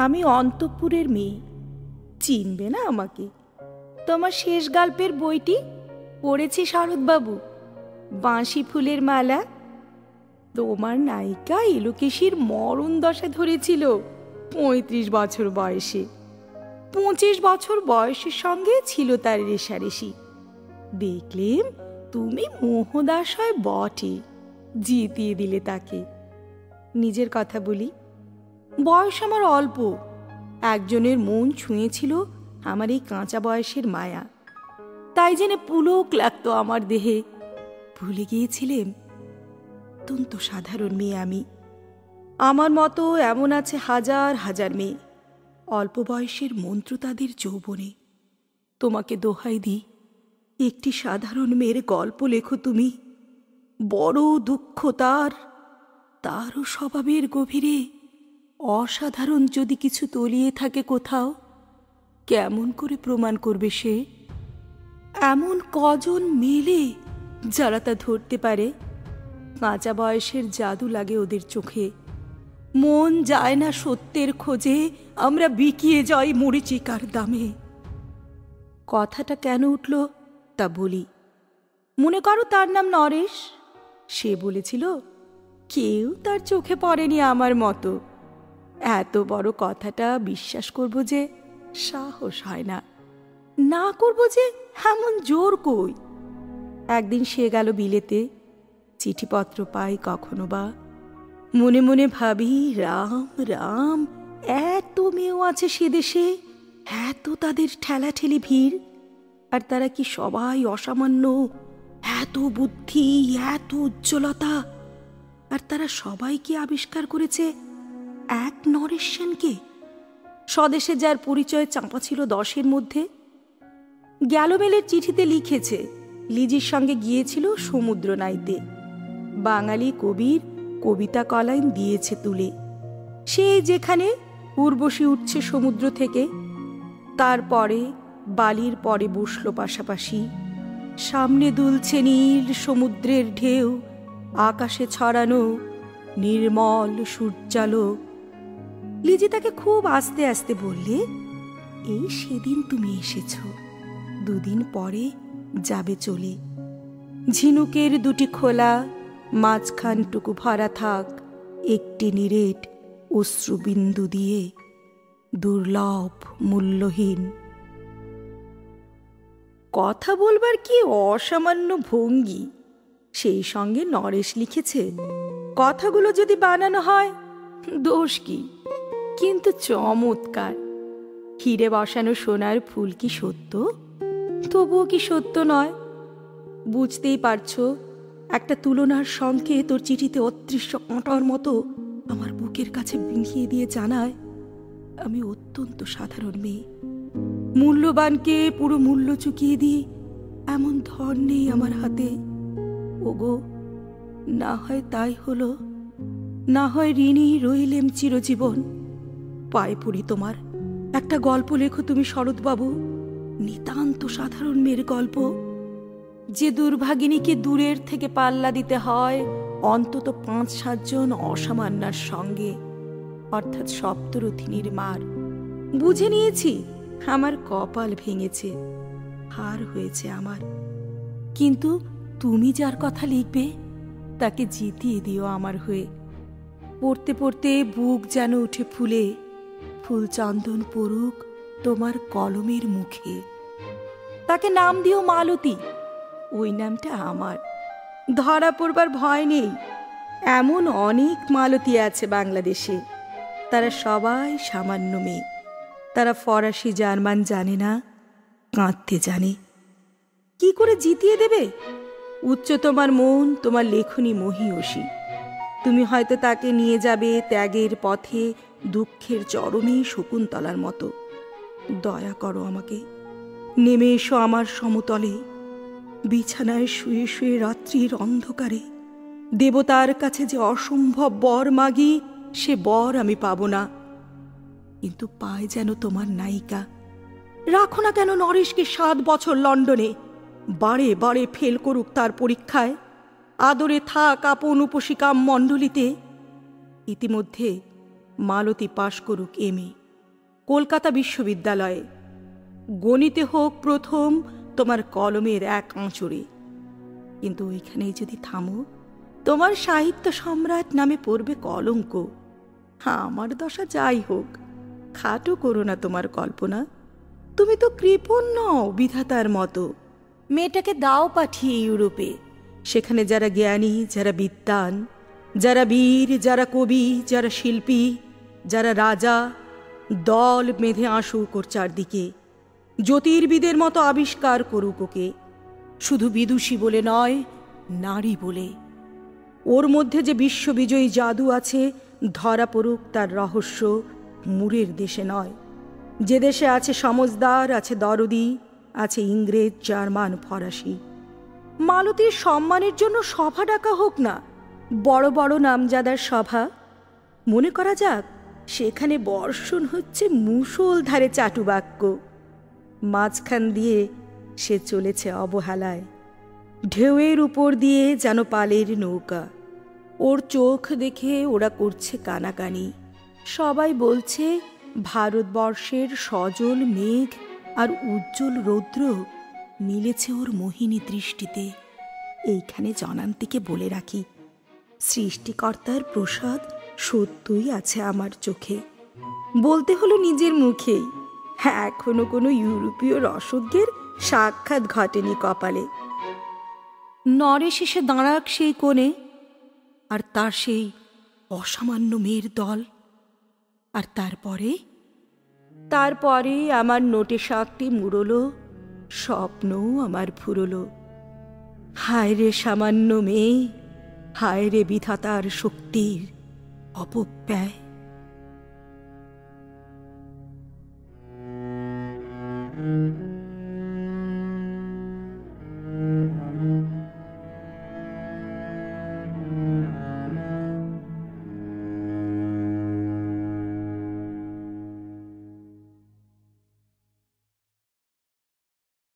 আমি অন্তঃপুরের মেয়ে, চিনবে না আমাকে? তোমার শেষ গল্পের বইটি পড়েছি শরৎবাবু, বাঁশি ফুলের মালা। তোমার নায়িকা এলোকেশীর মরণ দশা ধরেছিল ৩৫ বছর বয়সে। ২৫ বছর বয়সের সঙ্গে ছিল তার রেশারেশি। দেখলেম তুমি মোহদাশয় বটে, জিতিয়ে দিলে তাকে। নিজের কথা বলি, বয়স আমার অল্প, একজনের মন ছুঁয়েছিল আমার এই কাঁচা বয়সের মায়া, তাই জেনে পুলক লাগতো আমার দেহে। ভুলে গিয়েছিলেম অত্যন্ত সাধারণ মেয়ে আমি। আমার মতো এমন আছে হাজার হাজার মেয়ে, অল্প বয়সের মন্ত্র তাদের যৌবনে। তোমাকে দোহাই দিই, একটি সাধারণ মেয়ের গল্প লেখো তুমি। বড় দুঃখ তারও স্বভাবের গভীরে অসাধারণ যদি কিছু তলিয়ে থাকে কোথাও, কেমন করে প্রমাণ করবে সে? এমন কজন মেলে যারা তা ধরতে পারে? কাঁচা বয়সের জাদু লাগে ওদের চোখে। মন যায় না সত্যের খোঁজে, আমরা বিকিয়ে যাই মরীচিকার দামে। কথাটা কেন উঠল তা বলি। মনে করো তার নাম নরেশ। সে বলেছিল কেউ তার চোখে পড়েনি আমার মতো। এত বড় কথাটা বিশ্বাস করব যে সাহস হয় না, না করব যে এমন জোর কই। একদিন সে গেল বিলেতে, চিঠিপত্র পাই কখনো বা। মনে মনে ভাবি, রাম রাম, এত মেয়েও আছে সে দেশে, এত তাদের ঠেলাঠেলি ভিড়, আর তারা কি সবাই অসামান্য, এত বুদ্ধি, এত উজ্জ্বলতা, আর তারা সবাই কি আবিষ্কার করেছে এক নরেশ সেনকে, স্বদেশে যার পরিচয় চাঁপা ছিল 10-এর মধ্যে। গ্যালোমেলের চিঠিতে লিখেছে লিজির সঙ্গে গিয়েছিল সমুদ্র নাইতে, বাঙালি কবির কবিতা কলাইন দিয়েছে তুলে। সে যেখানে উর্বশী উঠছে সমুদ্র থেকে, তারপরে বালির পরে বসল পাশাপাশি। সামনে দুলছে নীল সমুদ্রের ঢেউ, আকাশে ছড়ানো নির্মল সূর্যালো। লিজি তাকে খুব আস্তে আস্তে বললে, এই সেদিন তুমি এসেছ, 2 দিন পরে যাবে চলে। ঝিনুকের 2টি খোলা, মাঝখানটুকু ভরা থাক একটি নিরেট অশ্রুবিন্দু দিয়ে, দুর্লভ মূল্যহীন। কথা বলবার কি অসামান্য ভঙ্গি! সেই সঙ্গে নরেশ লিখেছে, কথাগুলো যদি বানানো হয় দোষ কি? কিন্তু চমৎকার। হিরে বসানো সোনার ফুল কি সত্য? তবুও কি সত্য নয়? বুঝতেই পারছো, একটা তুলনার সঙ্গে তোর চিঠিতে অদৃশ্য কাঁটার মতো আমার বুকের কাছে বিঁধিয়ে দিয়ে জানায় আমি অত্যন্ত সাধারণ মেয়ে। মূল্যবানকে পুরো মূল্য চুকিয়ে দিই এমন ধন নেই আমার হাতে। ওগো, না হয় তাই হলো, না হয় ঋণী রইলেম চিরজীবন। পায়ে পড়ি তোমার, একটা গল্প লেখো তুমি শরৎবাবু, নিতান্ত সাধারণ মেয়ের গল্প, যে দুর্ভাগিনীকে দূরের থেকে পাল্লা দিতে হয় অন্তত 5-7 জন অসামান্যার সঙ্গে, অর্থাৎ সপ্তরথিনীর মার। বুঝে নিয়েছি আমার কপাল ভেঙেছে, হার হয়েছে আমার। কিন্তু তুমি যার কথা লিখবে তাকে জিতিয়ে দিও আমার হয়ে। পড়তে পড়তে বুক যেন উঠে ফুলে, ফুল চন্দন পড়ুক তোমার কলমের মুখে। তাকে নাম দিও মালতী, ওই নামটা আমার। ধরা পড়বার ভয় নেই, এমন অনেক মালতী আছে বাংলাদেশে। তারা সবাই সামান্য মেয়ে, তারা ফরাসি জার্মান জানে না, কাঁদতে জানে। কি করে জিতিয়ে দেবে? উচ্চ তোমার মন, তোমার লেখনী মহীয়সী। তুমি হয়তো তাকে নিয়ে যাবে ত্যাগের পথে দুঃখের চরমে শকুন্তলার মতো। দয়া করো আমাকে, নেমে এসো আমার সমতলে। বিছানায় শুয়ে শুয়ে রাত্রির অন্ধকারে দেবতার কাছে যে অসম্ভব বর মাগি, সে বর আমি পাব না, কিন্তু পায় যেন তোমার নায়িকা। রাখো না কেন নরেশকে 7 বছর লন্ডনে, বারে বারে ফেল করুক তার পরীক্ষায়। আদরে থাক আপন উপশিকা মণ্ডলীতে। ইতিমধ্যে মালতী পাশ করুক MA, কলকাতা বিশ্ববিদ্যালয়ে। গণিতে হোক প্রথম তোমার কলমের এক আঁচড়ে। কিন্তু ওইখানেই যদি থামো, তোমার সাহিত্য সম্রাট নামে পড়বে কলঙ্ক। আমার দশা যাই হোক, খাটো করো না তোমার কল্পনা। তুমি তো কৃপণ নও বিধাতার মতো। মেয়েটাকে দাও পাঠিয়ে ইউরোপে। সেখানে যারা জ্ঞানী, যারা বিদ্বান, যারা বীর, যারা কবি, যারা শিল্পী, যারা রাজা, দল বেঁধে আসুক ওর চারদিকে। জ্যোতির্বিদের মতো আবিষ্কার করুক ওকে, শুধু বিদুষী বলে নয়, নারী বলে। ওর মধ্যে যে বিশ্ববিজয়ী জাদু আছে, ধরা পড়ুক তার রহস্য মুরের দেশে নয়, যে দেশে আছে সমজদার, আছে দরদি, আছে ইংরেজ, জার্মান, ফরাসি। মালতীর সম্মানের জন্য সভা ডাকা হোক না, বড় বড় নামজাদার সভা। মনে করা যাক সেখানে বর্ষণ হচ্ছে মুষলধারে চাটুবাক্য। মাঝখান দিয়ে সে চলেছে অবহেলায়, ঢেউয়ের উপর দিয়ে যেন পালের নৌকা। ওর চোখ দেখে ওরা করছে কানাকানি। সবাই বলছে ভারতবর্ষের সজল মেঘ আর উজ্জ্বল রৌদ্র মিলেছে ওর মোহিনী দৃষ্টিতে। এইখানে জনান্তিকে বলে রাখি, সৃষ্টিকর্তার প্রসাদ সত্যই আছে আমার চোখে। বলতে হলো নিজের মুখেই। হ্যাঁ, এখনো কোনো ইউরোপীয় রসজ্ঞের সাক্ষাৎ ঘটেনি কপালে। নরেশ এসে দাঁড়াক সেই কোণে, আর তার সেই অসামান্য মেয়ের দল। আর তারপরে আমার নোটে শাকটি মুড়লো, স্বপ্নও আমার ফুরলো। হায় রে সামান্য মেয়ে, হায় রে বিধাতার শক্তির অপব্যয়।